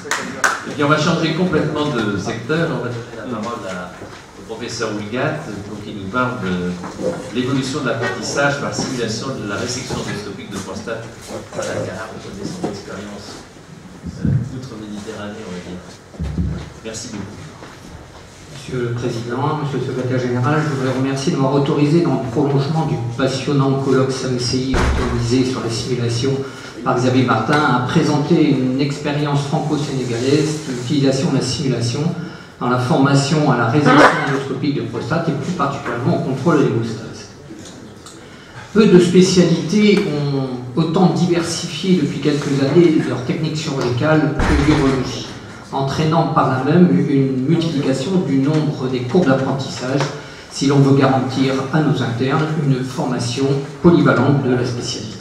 Et puis on va changer complètement de secteur. On va donner la parole au professeur Wigat pour qu'il nous parle de l'évolution de l'apprentissage par simulation de la résection endoscopique de prostate à Dakar, au côté de son expérience outre-Méditerranée, on va dire. Merci beaucoup. Monsieur le Président, Monsieur le Secrétaire Général, je voudrais remercier de m'avoir autorisé dans le prolongement du passionnant colloque SAMCI organisé sur les simulations par Xavier Martin à présenter une expérience franco-sénégalaise de l'utilisation de la simulation dans la formation à la résection endoscopique de prostate et plus particulièrement au contrôle de l'hémostase. Peu de spécialités ont autant diversifié depuis quelques années leurs techniques chirurgicales que l'urologie, entraînant par là même une multiplication du nombre des cours d'apprentissage si l'on veut garantir à nos internes une formation polyvalente de la spécialité.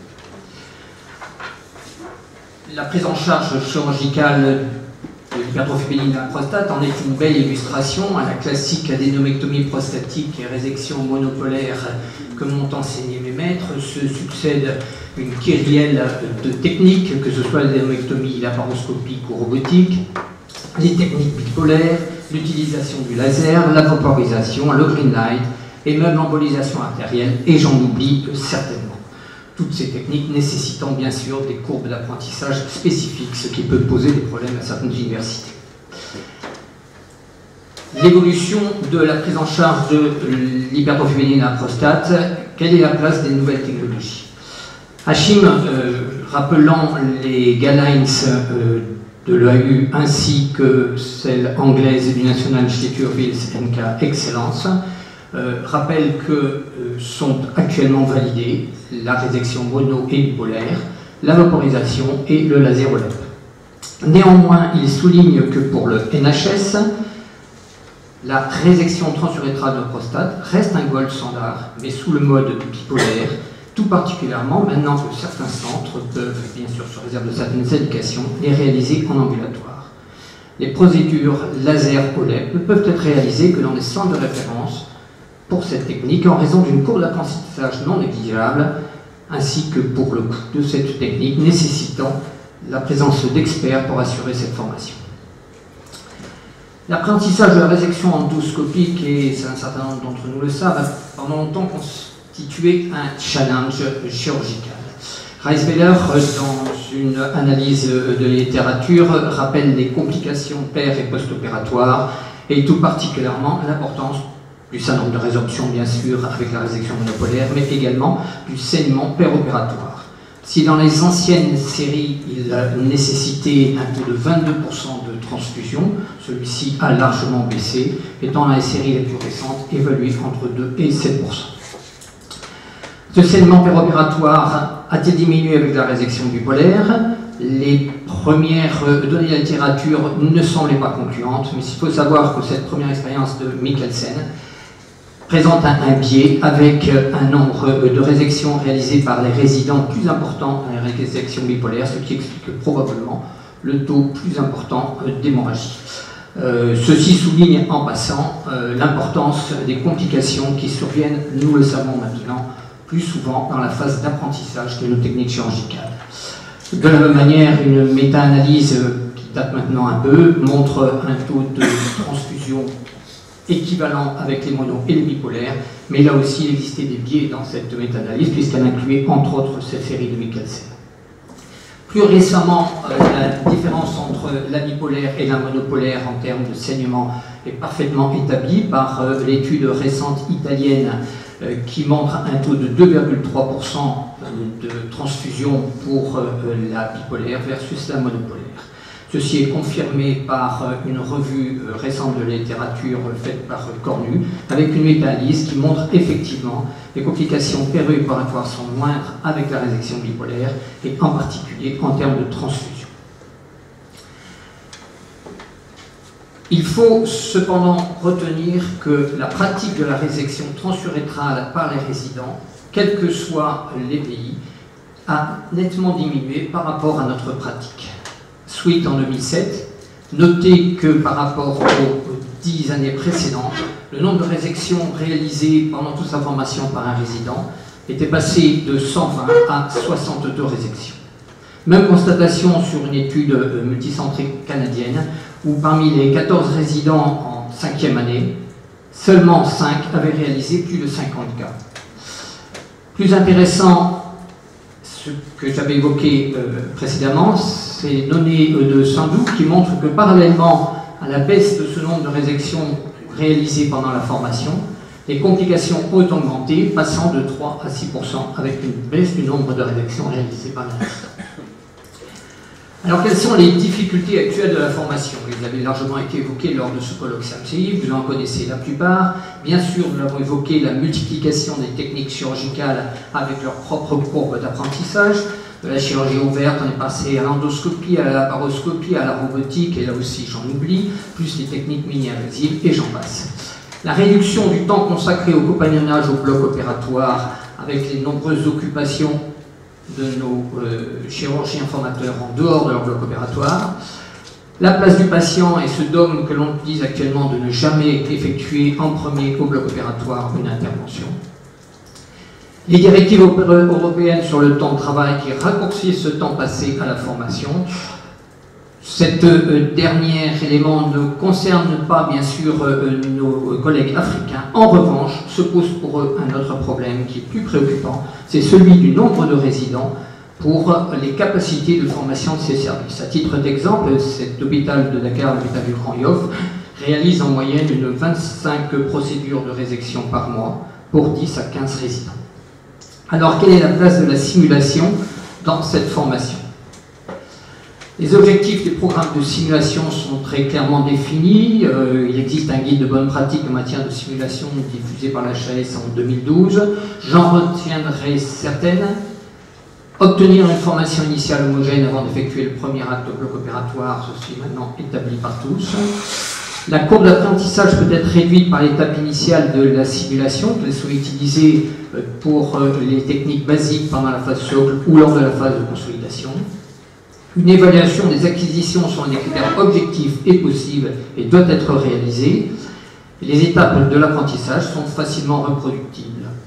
La prise en charge chirurgicale de l'hypertrophie bénigne de la prostate en est une belle illustration à la classique adénomectomie prostatique et résection monopolaire que m'ont enseigné mes maîtres. Se succède une kyrielle de techniques, que ce soit l'adénomectomie laparoscopique ou robotique, les techniques bipolaires, l'utilisation du laser, la vaporisation, le green light et même l'embolisation artérielle, et j'en oublie certainement. Toutes ces techniques nécessitant bien sûr des courbes d'apprentissage spécifiques, ce qui peut poser des problèmes à certaines universités. L'évolution de la prise en charge de l'hypertrophie bénigne de la prostate, quelle est la place des nouvelles technologies? Hachim, rappelant les guidelines de l'EAU ainsi que celle anglaise du National Institute of Health and Excellence, rappelle que sont actuellement validés la résection mono et bipolaire, la vaporisation et le laser OLEP. Néanmoins, il souligne que pour le NHS, la résection transurétrale de prostate reste un gold standard, mais sous le mode bipolaire, tout particulièrement maintenant que certains centres peuvent, bien sûr sur réserve de certaines indications, les réaliser en ambulatoire. Les procédures laser OLEP peuvent être réalisées que dans des centres de référence pour cette technique en raison d'une courbe d'apprentissage non négligeable, ainsi que pour le coût de cette technique nécessitant la présence d'experts pour assurer cette formation. L'apprentissage de la résection endoscopique, et un certain nombre d'entre nous le savent, a pendant longtemps constitué un challenge chirurgical. Reisbeller, dans une analyse de littérature, rappelle les complications père- et post-opératoires, et tout particulièrement l'importance du syndrome de résorption, bien sûr, avec la résection monopolaire, mais également du saignement péropératoire. Si dans les anciennes séries, il nécessitait un taux de 22% de transfusion, celui-ci a largement baissé, étant dans les séries les plus récentes évalué entre 2 et 7%. Ce saignement péropératoire a-t-il diminué avec la résection bipolaire? Les premières données de la littérature ne semblaient pas concluantes, mais il faut savoir que cette première expérience de Mikkelsen présente un biais avec un nombre de résections réalisées par les résidents plus important dans les résections bipolaires, ce qui explique probablement le taux plus important d'hémorragie. Ceci souligne en passant l'importance des complications qui surviennent, nous le savons maintenant, plus souvent dans la phase d'apprentissage de nos techniques chirurgicales. De la même manière, une méta-analyse qui date maintenant un peu montre un taux de transfusion équivalent avec les monos et les bipolaires, mais là aussi il existait des biais dans cette méta-analyse puisqu'elle incluait entre autres cette série de Mikkelsen. Plus récemment, la différence entre la bipolaire et la monopolaire en termes de saignement est parfaitement établie par l'étude récente italienne qui montre un taux de 2,3% de transfusion pour la bipolaire versus la monopolaire. Ceci est confirmé par une revue récente de la littérature faite par Cornu, avec une méta-analyse qui montre effectivement les complications pério-opératoires sont moindres avec la résection bipolaire, et en particulier en termes de transfusion. Il faut cependant retenir que la pratique de la résection transurétrale par les résidents, quels que soient les pays, a nettement diminué par rapport à notre pratique. Sweet en 2007, notez que par rapport aux 10 années précédentes, le nombre de résections réalisées pendant toute sa formation par un résident était passé de 120 à 62 résections. Même constatation sur une étude multicentrée canadienne, où parmi les 14 résidents en 5e année, seulement 5 avaient réalisé plus de 50 cas. Plus intéressant, ce que j'avais évoqué précédemment, c'est les données de Sandou qui montrent que parallèlement à la baisse de ce nombre de résections réalisées pendant la formation, les complications ont augmenté, passant de 3 à 6% avec une baisse du nombre de résections réalisées par l'instant. Alors, quelles sont les difficultés actuelles de la formation? Elles avaient largement été évoquées lors de ce colloque samedi, vous en connaissez la plupart. Bien sûr, nous avons évoqué la multiplication des techniques chirurgicales avec leur propre courbe d'apprentissage. De la chirurgie ouverte, on est passé à l'endoscopie, à la laparoscopie, à la robotique, et là aussi j'en oublie, plus les techniques mini-invasives, et j'en passe. La réduction du temps consacré au compagnonnage au bloc opératoire avec les nombreuses occupations de nos chirurgiens formateurs en dehors de leur bloc opératoire. La place du patient et ce dogme que l'on utilise actuellement de ne jamais effectuer en premier au bloc opératoire une intervention. Les directives européennes sur le temps de travail qui raccourcissent ce temps passé à la formation. Cet dernier élément ne concerne pas bien sûr nos collègues africains. En revanche, se pose pour eux un autre problème qui est plus préoccupant, c'est celui du nombre de résidents pour les capacités de formation de ces services. À titre d'exemple, cet hôpital de Dakar, l'hôpital du Grand Yoff, réalise en moyenne 25 procédures de résection par mois pour 10 à 15 résidents. Alors, quelle est la place de la simulation dans cette formation? Les objectifs des programmes de simulation sont très clairement définis. Il existe un guide de bonne pratique en matière de simulation diffusé par la HAS en 2012. J'en retiendrai certaines. Obtenir une formation initiale homogène avant d'effectuer le premier acte au bloc opératoire, ceci est maintenant établi par tous. La courbe d'apprentissage peut être réduite par l'étape initiale de la simulation, qu'elle soit utilisée pour les techniques basiques pendant la phase socle ou lors de la phase de consolidation. Une évaluation des acquisitions selon des critères objectifs est possible et doit être réalisée. Les étapes de l'apprentissage sont facilement reproductibles.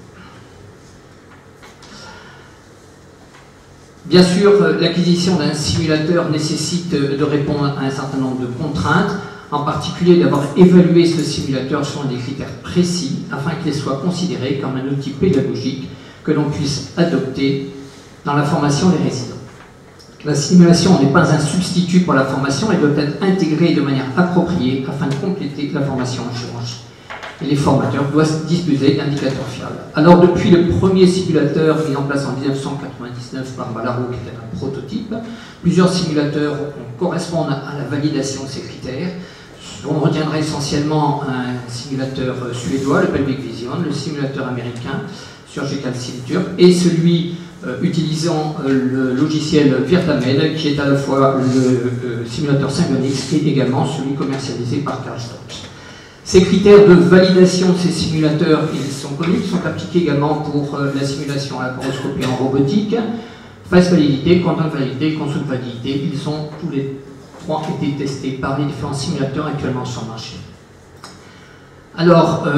Bien sûr, l'acquisition d'un simulateur nécessite de répondre à un certain nombre de contraintes, en particulier d'avoir évalué ce simulateur selon des critères précis afin qu'il soit considéré comme un outil pédagogique que l'on puisse adopter dans la formation des résidents. La simulation n'est pas un substitut pour la formation, elle doit être intégrée de manière appropriée afin de compléter la formation en chirurgie. Et les formateurs doivent disposer d'indicateurs fiables. Alors, depuis le premier simulateur mis en place en 1999 par Balaro, qui était un prototype, plusieurs simulateurs correspondent à la validation de ces critères. On retiendra essentiellement un simulateur suédois, le Pelvic Vision, le simulateur américain, Surgical Simturp, et celui utilisant le logiciel Virtamed, qui est à la fois le simulateur Syngonix et également celui commercialisé par Karl Storz. Ces critères de validation de ces simulateurs, ils sont connus, ils sont appliqués également pour la simulation à laparoscopie en robotique, phase validité, quantum validité, console validité, ils ont tous les trois été testés par les différents simulateurs actuellement sur le marché. Alors,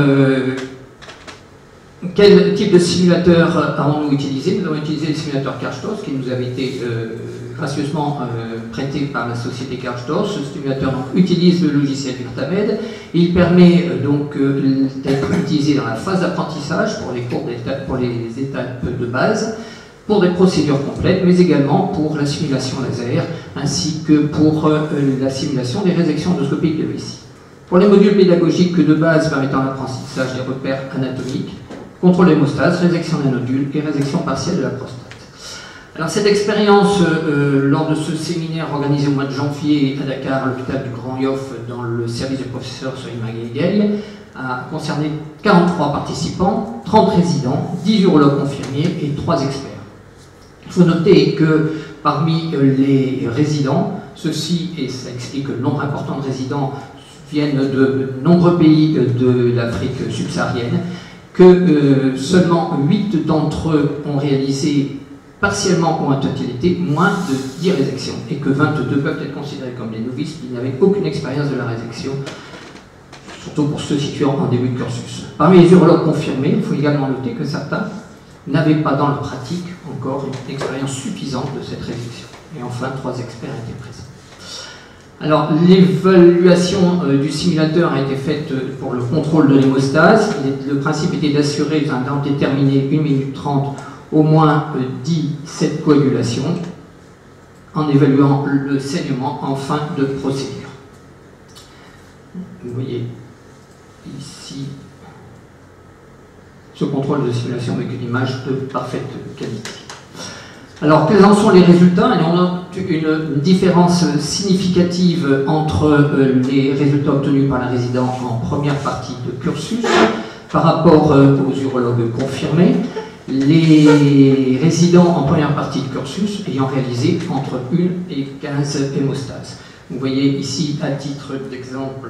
quel type de simulateur avons-nous utilisé? Nous avons utilisé le simulateur Karl Storz qui nous avait été gracieusement prêté par la société Karl Storz. Ce simulateur donc, utilise le logiciel Virtamed. Il permet donc d'être utilisé dans la phase d'apprentissage pour les cours d'étape, pour les étapes de base, pour des procédures complètes, mais également pour la simulation laser, ainsi que pour la simulation des résections endoscopiques de vessie. Pour les modules pédagogiques de base permettant l'apprentissage des repères anatomiques, contrôle d'hémostase, résection d'un nodule et résection partielle de la prostate. Alors cette expérience, lors de ce séminaire organisé au mois de janvier à Dakar, à l'hôpital du Grand Yoff, dans le service du professeur Sohima Gueye, a concerné 43 participants, 30 résidents, 10 urologues confirmés et 3 experts. Il faut noter que parmi les résidents, ceux-ci, et ça explique le nombre important de résidents, viennent de nombreux pays de l'Afrique subsaharienne, que seulement 8 d'entre eux ont réalisé partiellement ou en totalité moins de 10 résections, et que 22 peuvent être considérés comme des novices qui n'avaient aucune expérience de la résection, surtout pour ceux situant en début de cursus. Parmi les urologues confirmés, il faut également noter que certains n'avaient pas dans leur pratique encore une expérience suffisante de cette résection. Et enfin, 3 experts étaient présents. Alors, l'évaluation du simulateur a été faite pour le contrôle de l'hémostase. Le principe était d'assurer dans un temps déterminé, 1 minute 30, au moins 17 coagulations, en évaluant le saignement en fin de procédure. Vous voyez ici ce contrôle de simulation avec une image de parfaite qualité. Alors, quels en sont les résultats? Et on a une différence significative entre les résultats obtenus par la résidente en première partie de cursus par rapport aux urologues confirmés. Les résidents en première partie de cursus ayant réalisé entre 1 et 15 hémostases. Vous voyez ici, à titre d'exemple,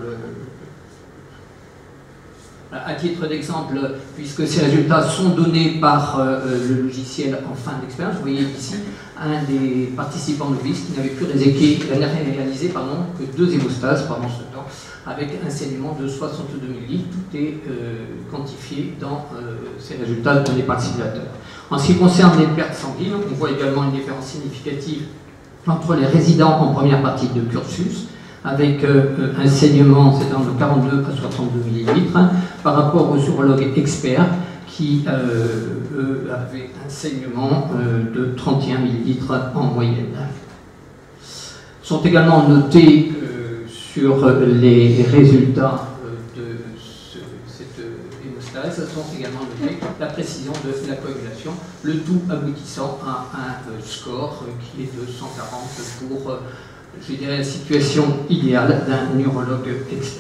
puisque ces résultats sont donnés par le logiciel en fin d'expérience, vous voyez ici un des participants novices qui n'avait pu réalisé que 2 hémostases pendant ce temps, avec un saignement de 62 ml. Tout est quantifié dans ces résultats donnés par le simulateur. En ce qui concerne les pertes sanguines, on voit également une différence significative entre les résidents en première partie de cursus, avec un saignement s'étendant de 42 à 62 ml, par rapport aux urologues experts qui avaient un saignement de 31 ml en moyenne. Sont également notés sur les résultats de cette hémostase, sont également notés la précision de la coagulation, le tout aboutissant à un score qui est de 140 pour, je dirais, la situation idéale d'un urologue expert.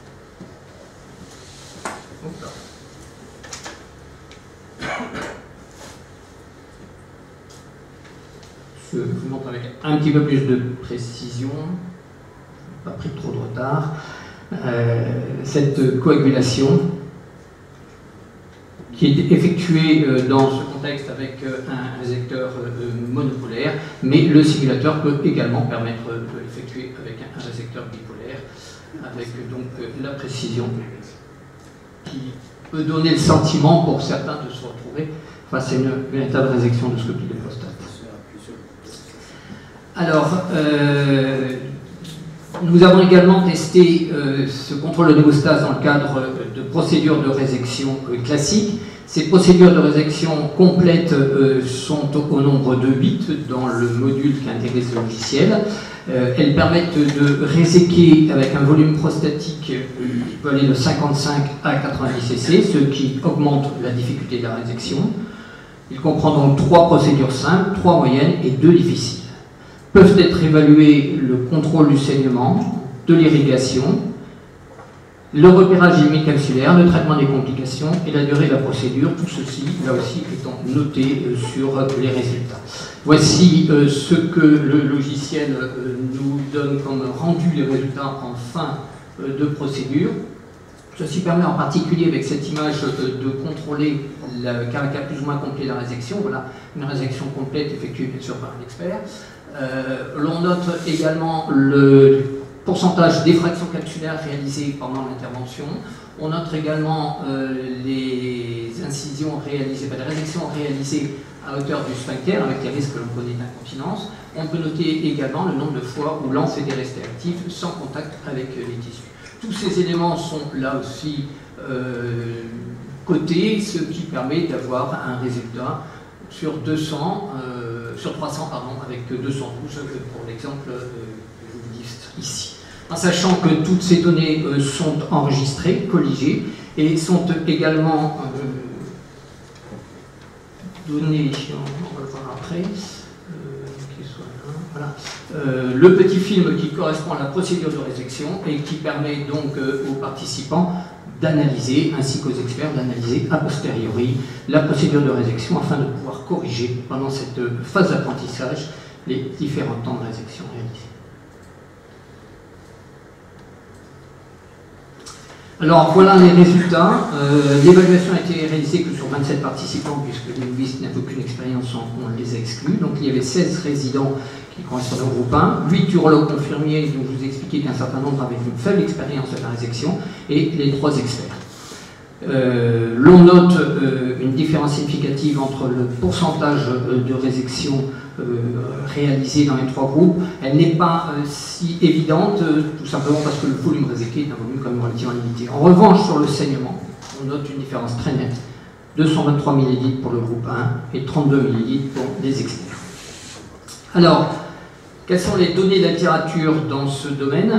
Je vous montre avec un petit peu plus de précision, pas pris trop de retard, cette coagulation qui est effectuée dans ce contexte avec un récepteur monopolaire, mais le simulateur peut également permettre de l'effectuer avec un récepteur bipolaire, avec donc la précision qui peut donner le sentiment pour certains de se retrouver face à une véritable résection de scopie de prostate. Alors, nous avons également testé ce contrôle de l'hémostase dans le cadre de procédures de résection classiques. Ces procédures de résection complètes sont au nombre de 8 dans le module qui intégré ce logiciel. Elles permettent de réséquer avec un volume prostatique qui peut aller de 55 à 90 cc, ce qui augmente la difficulté de la résection. Il comprend donc 3 procédures simples, 3 moyennes et 2 difficiles. Peuvent être évalués le contrôle du saignement, de l'irrigation, le repérage hémicapsulaire, le traitement des complications et la durée de la procédure, tout ceci, là aussi, étant noté sur les résultats. Voici ce que le logiciel nous donne comme rendu des résultats en fin de procédure. Ceci permet en particulier, avec cette image, de contrôler le caractère plus ou moins complet de la résection. Voilà, une résection complète effectuée bien sûr par un expert. L'on note également le pourcentage d'effraction capsulaire réalisée pendant l'intervention. On note également les incisions réalisées, les résections réalisées à hauteur du sphincter, avec les risques que l'on connaît d'incontinence. On peut noter également le nombre de fois où l'anse était resté actif sans contact avec les tissus. Tous ces éléments sont là aussi cotés, ce qui permet d'avoir un résultat sur 300, avec 212 pour l'exemple que je vous dis ici. En sachant que toutes ces données sont enregistrées, colligées, et sont également données, on va le voir après, voilà, le petit film qui correspond à la procédure de résection et qui permet donc aux participants d'analyser, ainsi qu'aux experts, d'analyser a posteriori la procédure de résection afin de pouvoir corriger pendant cette phase d'apprentissage les différents temps de résection réalisés. Alors voilà les résultats. L'évaluation a été réalisée que sur 27 participants, puisque les novices n'avaient aucune expérience, on les a exclus. Donc il y avait 16 résidents qui correspondaient au groupe 1, 8 urologues confirmés, dont je vous ai expliqué qu'un certain nombre avaient une faible expérience de la résection, et les 3 experts. L'on note une différence significative entre le pourcentage de résection réalisé dans les trois groupes. Elle n'est pas si évidente, tout simplement parce que le volume réséqué est un volume quand même relativement limité. En revanche, sur le saignement, on note une différence très nette. 223 ml pour le groupe 1 et 32 ml pour les experts. Alors, quelles sont les données de la littérature dans ce domaine?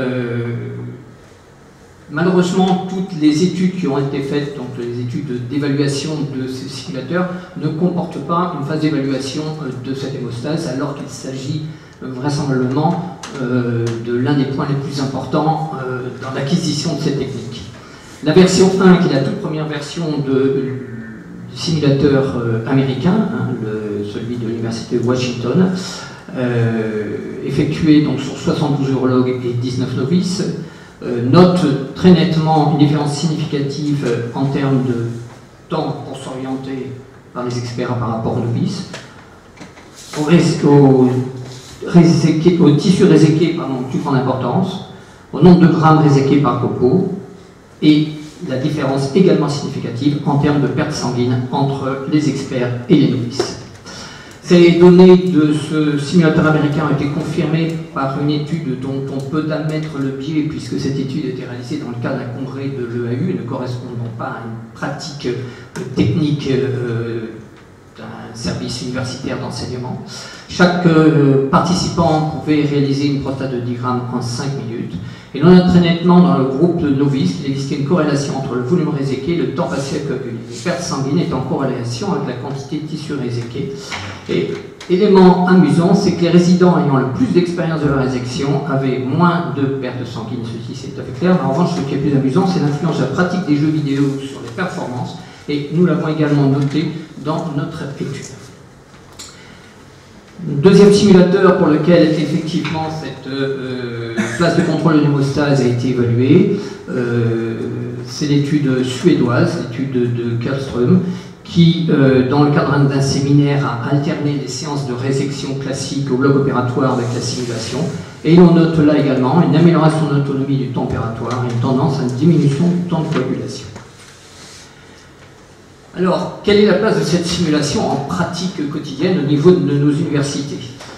Malheureusement, toutes les études qui ont été faites, donc les études d'évaluation de ces simulateurs, ne comportent pas une phase d'évaluation de cette hémostase, alors qu'il s'agit vraisemblablement de l'un des points les plus importants dans l'acquisition de cette technique. La version 1, qui est la toute première version du simulateur américain, celui de l'université de Washington, effectué donc sur 72 urologues et 19 novices, note très nettement une différence significative en termes de temps pour s'orienter par les experts par rapport aux novices, au tissu réséqué, plus grande importance, au nombre de grammes réséqués par copeau, et la différence également significative en termes de perte sanguine entre les experts et les novices. Ces données de ce simulateur américain ont été confirmées par une étude dont on peut admettre le biais, puisque cette étude a été réalisée dans le cadre d'un congrès de l'EAU, ne correspondant pas à une pratique technique d'un service universitaire d'enseignement. Chaque participant pouvait réaliser une prostate de 10 grammes en 5 minutes. Et l'on note très nettement dans le groupe de novices qu'il existait une corrélation entre le volume réséqué et le temps passé à coaguler. Les pertes sanguines étaient en corrélation avec la quantité de tissu réséqué. Et élément amusant, c'est que les résidents ayant le plus d'expérience de la résection avaient moins de pertes sanguines, ceci c'est tout à fait clair. Mais en revanche, ce qui est plus amusant, c'est l'influence de la pratique des jeux vidéo sur les performances. Et nous l'avons également noté dans notre étude. Deuxième simulateur pour lequel effectivement cette phase de contrôle de l'hémostase a été évaluée, c'est l'étude suédoise, l'étude de Karlström, qui, dans le cadre d'un séminaire, a alterné les séances de résection classique au bloc opératoire avec la simulation. Et on note là également une amélioration de l'autonomie du temps opératoire et une tendance à une diminution du temps de coagulation. Alors, quelle est la place de cette simulation en pratique quotidienne au niveau de nos universités?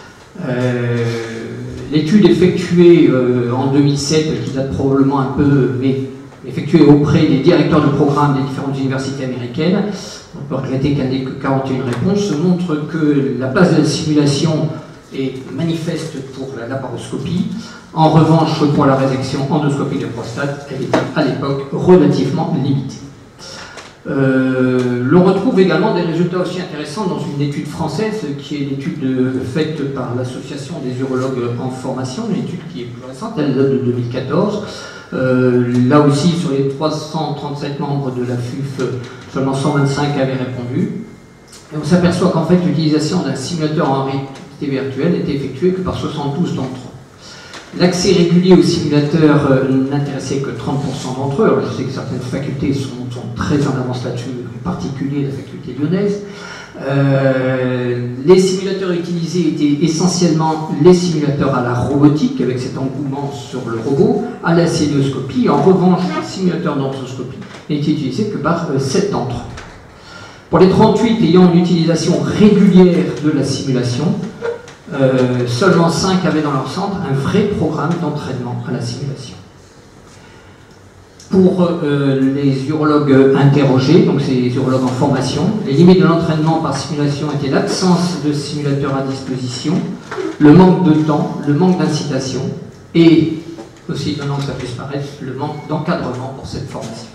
L'étude effectuée en 2007, qui date probablement un peu, mais effectuée auprès des directeurs de programme des différentes universités américaines, on peut regretter qu'elle n'ait que 41 réponses, montre que la place de la simulation est manifeste pour la laparoscopie. En revanche, pour la résection endoscopique de prostate, elle était à l'époque relativement limitée. L'on retrouve également des résultats aussi intéressants dans une étude française qui est l'étude faite par l'association des urologues en formation, une étude qui est plus récente, elle date de 2014. Là aussi, sur les 337 membres de la FUF, seulement 125 avaient répondu. Et on s'aperçoit qu'en fait, l'utilisation d'un simulateur en réalité virtuelle n'était effectuée que par 72 d'entre eux. L'accès régulier au simulateur n'intéressait que 30% d'entre eux. Alors, je sais que certaines facultés sont très en avance là-dessus, en particulier la faculté lyonnaise. Les simulateurs utilisés étaient essentiellement les simulateurs à la robotique, avec cet engouement sur le robot, à la célioscopie. En revanche, les simulateurs d'endoscopie n'étaient utilisés que par 7 d'entre eux. Pour les 38 ayant une utilisation régulière de la simulation, seulement 5 avaient dans leur centre un vrai programme d'entraînement à la simulation. Pour les urologues interrogés, donc ces urologues en formation, les limites de l'entraînement par simulation étaient l'absence de simulateur à disposition, le manque de temps, le manque d'incitation et, aussi étonnant que ça puisse paraître, le manque d'encadrement pour cette formation.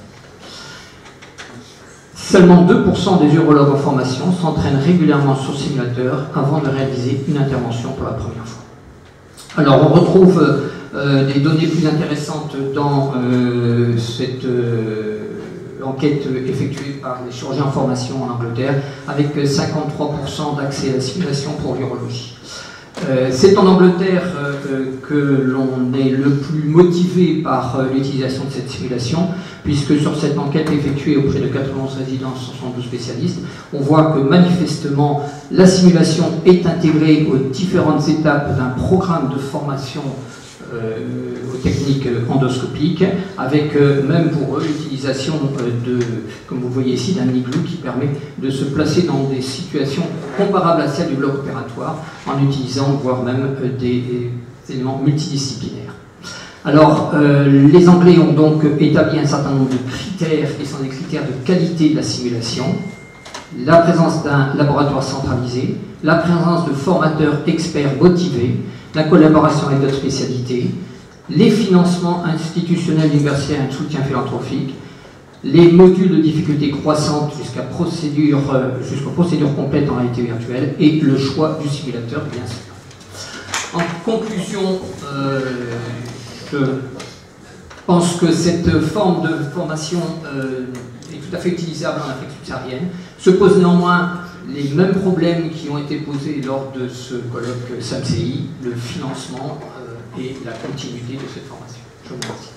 Seulement 2% des urologues en formation s'entraînent régulièrement sur simulateur avant de réaliser une intervention pour la première fois. Alors on retrouve des données plus intéressantes dans cette enquête effectuée par les chirurgiens en formation en Angleterre, avec 53% d'accès à la simulation pour l'urologie. C'est en Angleterre que l'on est le plus motivé par l'utilisation de cette simulation, puisque sur cette enquête effectuée auprès de 91 résidents, 72 spécialistes, on voit que manifestement la simulation est intégrée aux différentes étapes d'un programme de formation aux techniques endoscopiques, avec même pour eux l'utilisation comme vous voyez ici, d'un igloo qui permet de se placer dans des situations comparables à celles du bloc opératoire, en utilisant voire même des éléments multidisciplinaires. Alors, les Anglais ont donc établi un certain nombre de critères qui sont des critères de qualité de la simulation, la présence d'un laboratoire centralisé, la présence de formateurs experts motivés, la collaboration avec d'autres spécialités, les financements institutionnels universitaires et de soutien philanthropique, les modules de difficulté croissante jusqu'aux procédures complètes en réalité virtuelle et le choix du simulateur, bien sûr. En conclusion, je pense que cette forme de formation est tout à fait utilisable en Afrique subsaharienne. Se posent néanmoins les mêmes problèmes qui ont été posés lors de ce colloque SAMCI, le financement et la continuité de cette formation. Je vous remercie.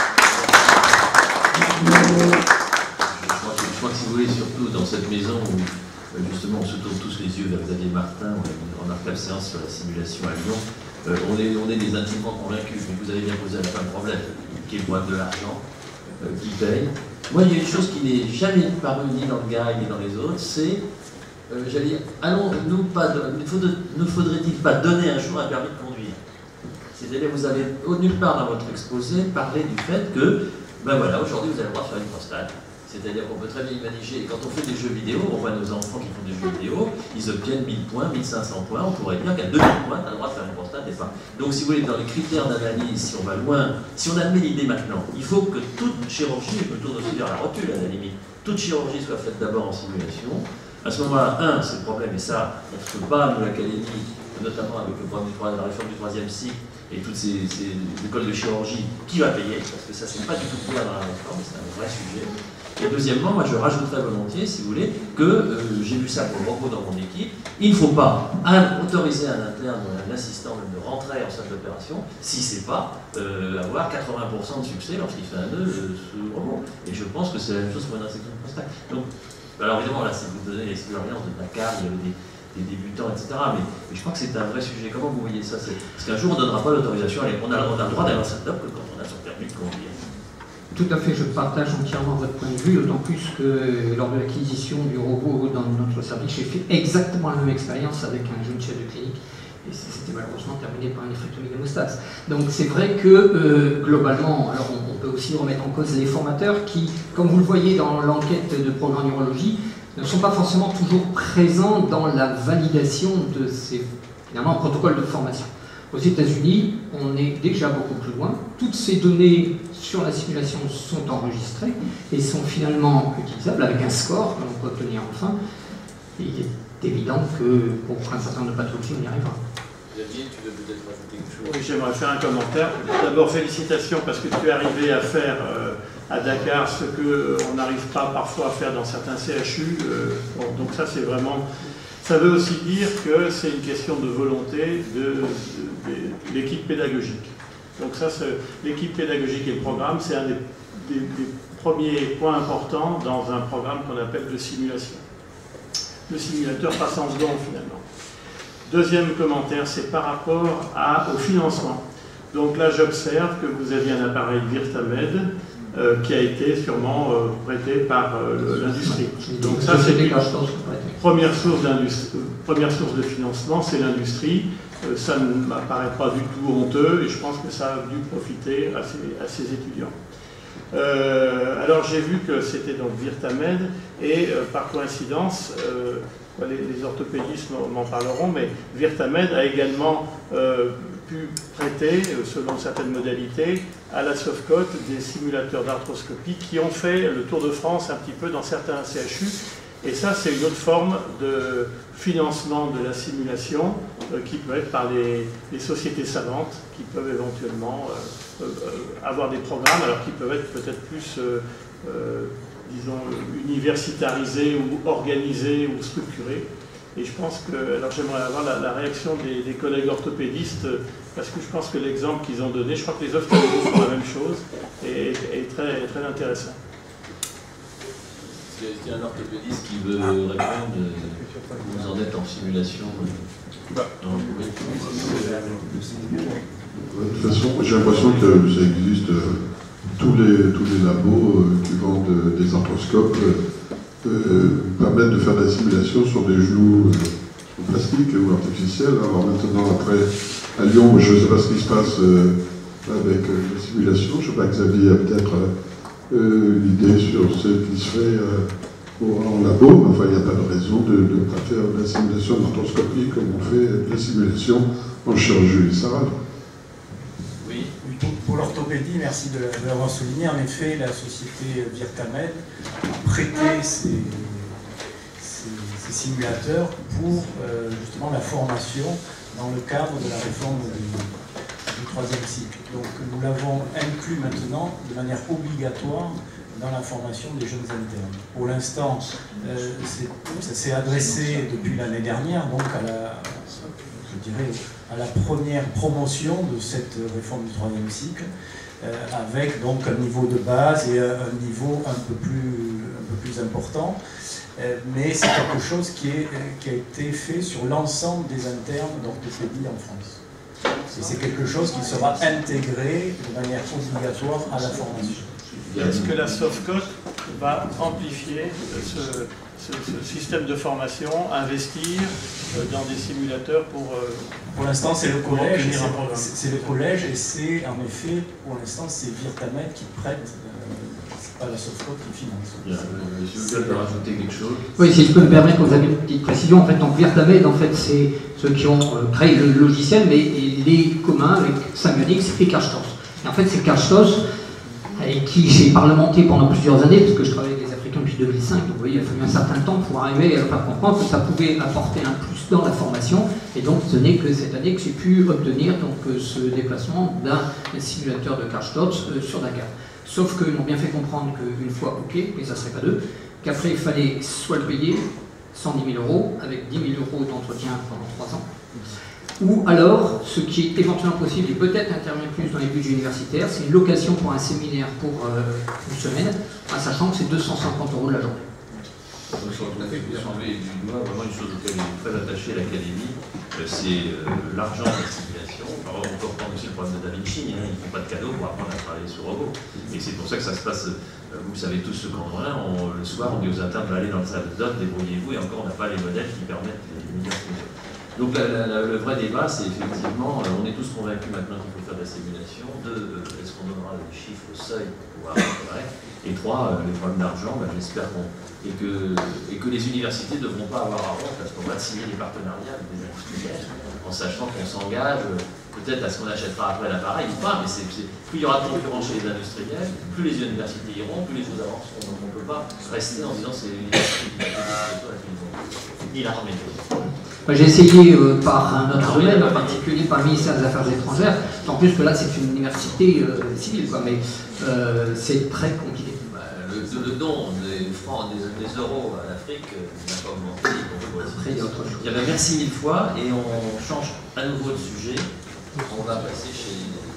Je crois que si vous voulez, surtout dans cette maison où justement on se tourne tous les yeux vers Xavier Martin, on a fait la séance sur la simulation à Lyon, on est des intimement convaincus, mais vous avez bien posé à la fin le problème, qui est le problème de l'argent, qui paye. Moi, il y a une chose qui n'est jamais parue ni dans le GAI ni dans les autres, c'est, j'allais dire, ne faudrait-il pas donner un jour un permis de conduire? C'est-à-dire, vous avez nulle part dans votre exposé parlé du fait que, ben voilà, aujourd'hui vous avez le droit de faire une prostate. C'est-à-dire qu'on peut très bien imaginer, quand on fait des jeux vidéo, on voit nos enfants qui font des jeux vidéo, ils obtiennent 1000 points, 1500 points, on pourrait dire qu'à 2000 points, tu as le droit de faire une prostate et pas. Donc si vous voulez, dans les critères d'analyse, si on va loin, si on admet l'idée maintenant, il faut que toute chirurgie, je me tourne aussi vers la rotule à la limite, toute chirurgie soit faite d'abord en simulation. À ce moment-là, c'est le problème, et ça, on ne se peut pas, nous, l'académie, notamment avec le problème la réforme du 3e cycle et toutes ces écoles de chirurgie, qui va payer? Parce que ça, c'est pas du tout clair dans la réforme, c'est un vrai sujet. Et deuxièmement, moi je rajouterais volontiers, si vous voulez, que j'ai vu ça pour beaucoup dans mon équipe, il ne faut pas autoriser un interne ou un assistant même de rentrer en salle d'opération si c'est pas avoir 80% de succès lorsqu'il fait un nœud sous robot. Et je pense que c'est la même chose pour une résection de prostate. Donc, alors évidemment, là, c'est vous donner l'expérience de Dakar, il y avait des débutants, etc. Mais je crois que c'est un vrai sujet. Comment vous voyez ça? Parce qu'un jour, on ne donnera pas l'autorisation. On a le droit d'aller en salle d'op que quand on a son permis de conduire. Tout à fait, je partage entièrement votre point de vue, d'autant plus que lors de l'acquisition du robot dans notre service, j'ai fait exactement la même expérience avec un jeune chef de clinique, et c'était malheureusement terminé par une nephrectomie d'hémostase. Donc c'est vrai que globalement, alors on peut aussi remettre en cause les formateurs qui, comme vous le voyez dans l'enquête de programme neurologie, ne sont pas forcément toujours présents dans la validation de ces protocoles de formation. Aux États-Unis, on est déjà beaucoup plus loin. Toutes ces données sur la simulation sont enregistrées et sont finalement utilisables avec un score que l'on peut obtenir enfin. Et il est évident que pour un certain nombre de pathologies, on y arrivera. Xavier, tu veux peut-être rajouter quelque chose? Oui, j'aimerais faire un commentaire. D'abord, félicitations parce que tu es arrivé à faire à Dakar ce qu'on n'arrive pas parfois à faire dans certains CHU. Donc ça, c'est vraiment... Ça veut aussi dire que c'est une question de volonté de l'équipe pédagogique. Donc ça, l'équipe pédagogique et le programme, c'est un des premiers points importants dans un programme qu'on appelle de simulation. Le simulateur passe en second finalement. Deuxième commentaire, c'est par rapport au financement. Donc là, j'observe que vous aviez un appareil Virtamed qui a été sûrement prêté par l'industrie. Donc ça, c'est une première source de financement, c'est l'industrie. Ça ne m'apparaît pas du tout honteux et je pense que ça a dû profiter à ces étudiants. Alors j'ai vu que c'était donc Virtamed et par coïncidence, les orthopédistes m'en parleront, mais Virtamed a également pu prêter, selon certaines modalités, à la Sofcote des simulateurs d'arthroscopie qui ont fait le tour de France un petit peu dans certains CHU. Et ça, c'est une autre forme de financement de la simulation qui peut être par les sociétés savantes qui peuvent éventuellement avoir des programmes, alors qui peuvent être peut-être plus, disons, universitarisés ou organisés ou structurés. Et je pense que, alors j'aimerais avoir la réaction des collègues orthopédistes, parce que je pense que l'exemple qu'ils ont donné, je crois que les ophtalmologues font la même chose, est très, très intéressant. Est-ce qu'il y a un orthopédiste qui veut répondre? Vous en êtes en simulation? De toute façon, j'ai l'impression que ça existe. Tous les labos qui vendent des arthroscopes permettent de faire de la simulation sur des genoux en plastique ou artificiels. Alors maintenant, après, à Lyon, je ne sais pas ce qui se passe avec la simulation. Je ne sais pas, Xavier a peut-être l'idée sur ce qui se fait en labo, mais enfin, il n'y a pas de raison de ne pas faire de la simulation d'arthroscopie comme on fait de la simulation en chirurgie viscérale. Oui. Pour l'orthopédie, merci de l'avoir souligné. En effet, la société Virtamed a prêté ces simulateurs pour justement la formation dans le cadre de la réforme du troisième cycle. Donc nous l'avons inclus maintenant de manière obligatoire dans la formation des jeunes internes. Pour l'instant, ça s'est adressé depuis l'année dernière, donc à la première promotion de cette réforme du troisième cycle, avec donc un niveau de base et un niveau un peu plus important. Mais c'est quelque chose qui a été fait sur l'ensemble des internes d'orthopédie en France. Et c'est quelque chose qui sera intégré de manière obligatoire à la formation. Est-ce que la Softcode va amplifier ce système de formation, investir dans des simulateurs pour l'instant, c'est le collège. Tenir un programme. C'est le collège et c'est en effet, pour l'instant, c'est Virtamed qui prête. C'est pas la Softcode qui finance. Monsieur veut rajouter quelque chose? Oui, si je peux me permettre, vous avez une petite précision. En fait, donc Virtamed, en fait, c'est ceux qui ont créé le logiciel, mais il est commun avec Samionix et Karl-Stoss. Et en fait, c'est Karl-Stoss avec qui j'ai parlementé pendant plusieurs années, parce que je travaille avec les Africains depuis 2005, donc vous voyez, il a fallu un certain temps pour arriver à faire comprendre que ça pouvait apporter un plus dans la formation, et donc ce n'est que cette année que j'ai pu obtenir donc, ce déplacement d'un simulateur de Karl-Stoss sur Dakar. Sauf qu'ils m'ont bien fait comprendre qu'une fois OK, mais ça ne serait pas deux, qu'après il fallait soit le payer, 110 000 €, avec 10 000 € d'entretien pendant 3 ans, ou alors, ce qui est éventuellement possible et peut-être intervient plus dans les budgets universitaires, c'est une location pour un séminaire pour une semaine, en sachant que c'est 250 € la journée. Donc, vous enlevez du doigt vraiment une chose auquel est très attaché à l'Académie, c'est l'argent de la simulation. Alors, on peut reprendre aussi le problème de Da Vinci, hein, ils ne font pas de cadeaux pour apprendre à travailler sur robot. Et c'est pour ça que ça se passe, vous savez tous ce qu'en est, le soir on dit aux internes d'aller dans le salle de doc, débrouillez-vous, et encore on n'a pas les modèles qui permettent les médias. Donc le vrai débat, c'est effectivement, on est tous convaincus maintenant qu'il faut faire de la simulation, est-ce qu'on donnera des chiffres au seuil pour pouvoir comparer, et 3, les problèmes d'argent, j'espère et que les universités ne devront pas avoir à honte parce qu'on va signer des partenariats avec des industriels, en sachant qu'on s'engage peut-être à ce qu'on achètera après l'appareil ou pas, mais plus il y aura de concurrence chez les industriels, plus les universités iront, plus les choses avanceront. Donc on ne peut pas rester en disant c'est l'université qui vont ni l'armée. J'ai essayé par un autre domaine, en particulier par le ministère des Affaires étrangères, en plus que là c'est une université civile, quoi, mais c'est très compliqué. Le don des francs, des euros à l'Afrique n'a pas augmenté. Après, il y a autre chose. Merci 1000 fois et on change à nouveau de sujet. On va passer chez